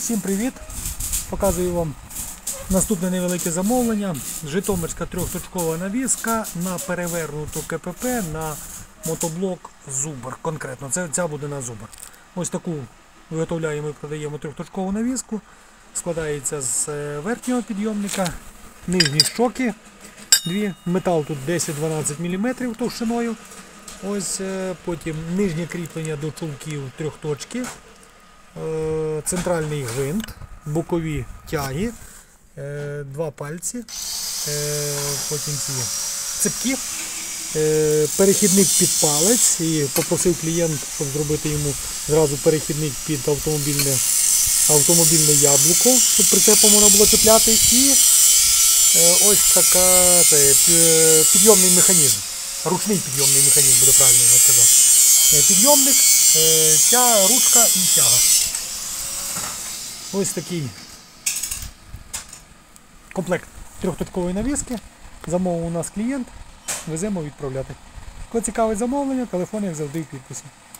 Всім привіт! Показую вам наступне невелике замовлення. Житомирська трьохточкова навіска на перевернуту КПП на мотоблок Зубр. Конкретно, ця буде на Зубр. Ось таку виготовляємо і продаємо трьохточкову навіску. Складається з верхнього підйомника, нижні щоки, метал тут 10-12 мм товщиною. Ось, потім нижнє кріплення до чулків трьохточки, центральний гвинт, бокові тяги, два пальці, потім ці цепки, перехідник під палець, і попросив клієнт, щоб зробити йому зразу перехідник під автомобільне яблуко, щоб прицепом можна було чіпляти, і ось така підйомний механізм. Ручний підйомний механізм, буде правильно сказати. Підйомник, ця ручка і тяга. Ось такий комплект трьохточкової навіски. Замовив у нас клієнт, веземо відправляти. Коли цікавить замовлення, телефон як завжди в підписі.